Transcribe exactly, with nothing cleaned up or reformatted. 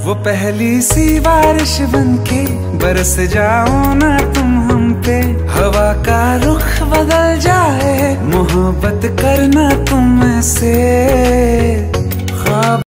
वो पहली सी बारिश बनके बरस जाओ ना तुम हम पे, हवा का रुख बदल जाए मोहब्बत करना तुम से।